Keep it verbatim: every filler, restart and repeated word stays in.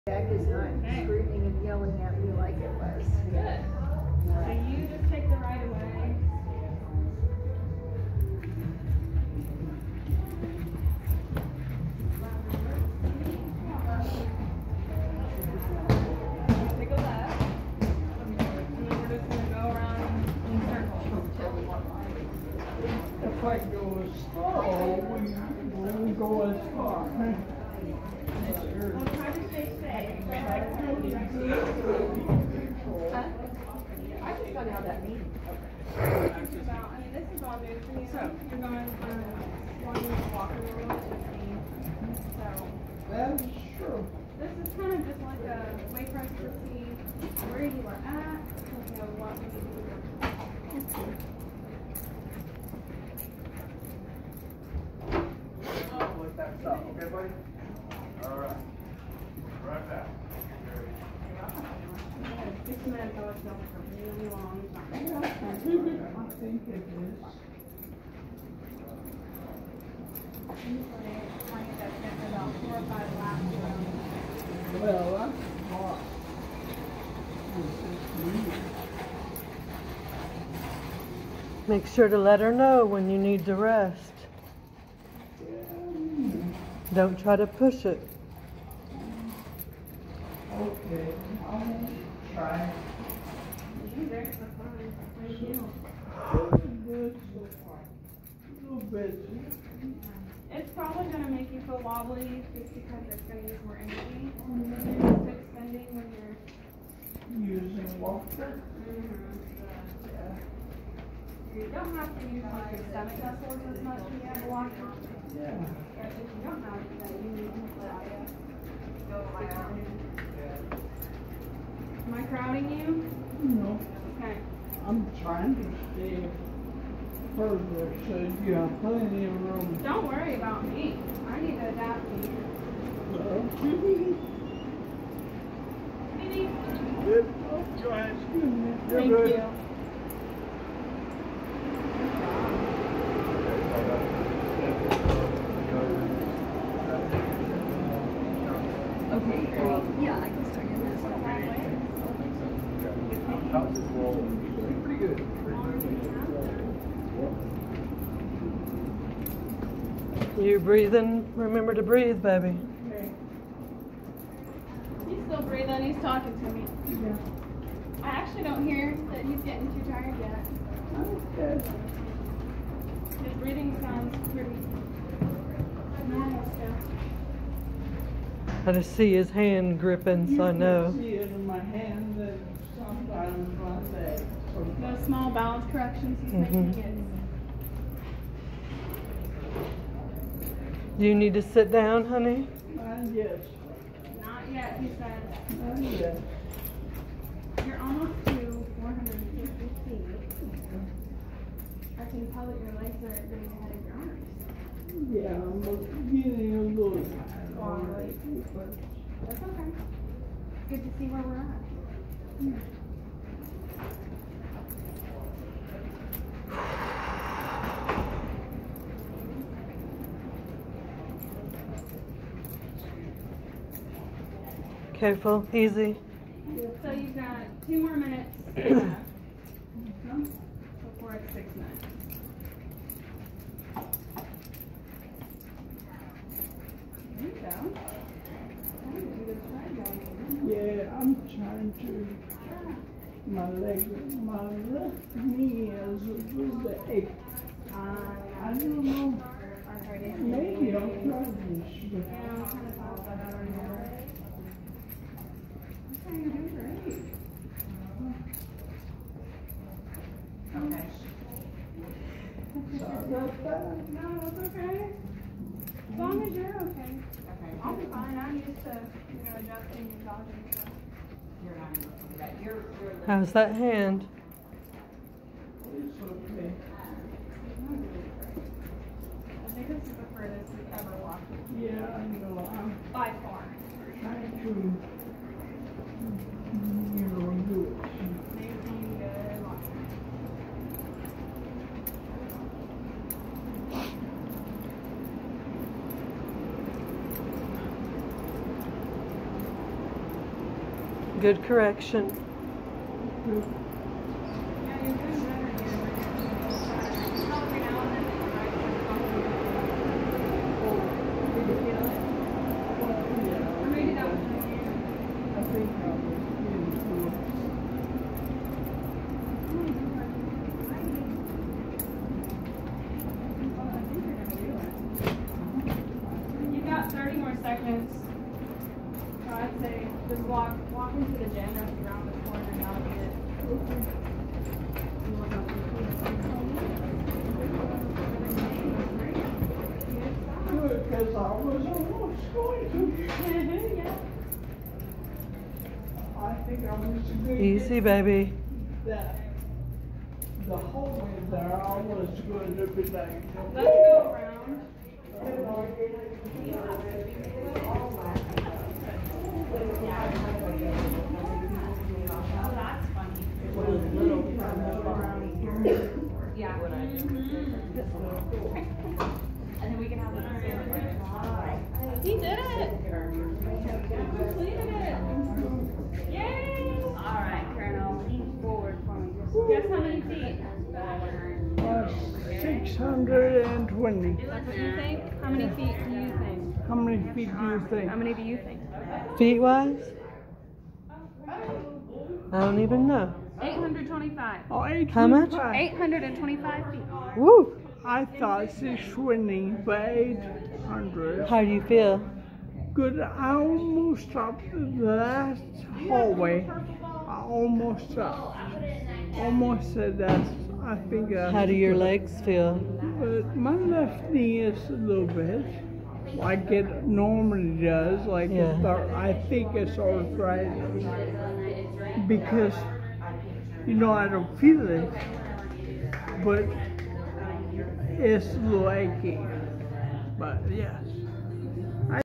Jack is not okay. Screaming and yelling at me like it was. Good. So you just take the right away. Take a left. And then we're just going to go around in circles. If I go as slow, we will go as far. We'll try to stay safe. Huh? I just got out of that meeting. Okay. This is about, I mean, this is all new for you. So you're going um, wanting to walk a little bit with me. So That's true. this is kind of just like a way for us to see where you are at, you know, what we need to do. Like that stuff, okay, buddy? All right. Right back. Six minutes, I was going for really long time. I think it is. About four or five laps around. Well, that's hot. Make sure to let her know when you need to rest. Don't try to push it. Okay, I'll try. You there for fun. Thank you. Good so far. A little busy. It's probably going to make you feel wobbly just because it's going to use more energy. It's extending when you're Using walker. mm-hmm. You don't have to use like your stomach muscles as much when you have a walker. Yeah. But if you don't have that, you need to let it go lie down. Am I crowding you? No, Okay. I'm trying to stay further so you have plenty of room. Don't worry about me. I need to adapt to you. Well, Maybe. Good. Oh, go ahead. excuse me. You're Thank good. you. Okay, I mean, yeah, I can start getting this stuff. How's this roll? Pretty good. You breathing? Remember to breathe, baby. He's still breathing. He's talking to me. Yeah. I actually don't hear that he's getting too tired yet. Okay. His breathing sounds pretty normal still. I just see his hand gripping, so I You know. can see it in my hand that sometimes my leg. Those small balance corrections he's Mhm. making it. Do you need to sit down, honey? Uh, yes. Not yet, he said. Uh, yes. You're almost to four hundred fifty feet. I can tell that your legs are getting ahead of your arms. Yeah, I'm getting a little tired already, but That's okay. Good to see where we're at. yeah. Careful, easy. So you've got two more minutes left before it's six minutes. There you go. Oh, you just tried going. Yeah, I'm trying to. My leg, my left knee is a little bit ache. Uh, I don't know. arthritis. Maybe I'll try this. Yeah, I'm kind of thought that out right now. Okay, you're doing great. Okay. Sorry about that. No, it's okay. As long as you're okay. Okay. I'll be fine. I'm used to, you know, adjusting and dodging stuff. You're not even looking at that. You're, you're How's that hand? It's okay. I think this is the furthest we've ever walked. Yeah, I know. I'm By far. trying to, you know, do it. Amazing, good walking. Good correction. Yeah, you're doing better here. Every now and then, did you feel it? Or maybe that was my hand. I think I was getting through. You've got thirty more seconds. So I'd say just walk walk into the gym or around the corner and that'll be it. Good, because I was almost going to. Yeah. I think I was good. Easy, baby. That the whole way there, I was going to be like, Let's go around. Yeah. And then we can have the He did it! Completed it! Yay! Alright, Colonel, lean forward for me. Guess how many feet? uh, six hundred twenty. That's what you think? How many feet do you think? How many feet do you think? How many do you think? Feet wise? I don't even know. eight hundred twenty-five. Oh, eight How much? eight hundred twenty-five feet. Woo! I thought six twenty, but eight hundred. How do you feel? Good. I almost stopped the last hallway. I almost stopped. Almost said that's, I think that's How do your good. legs feel? But my left knee is a little bit like it normally does. Like Yeah. it's ar- I think it's arthritis because you know I don't feel it, but it's a little achy. But yes.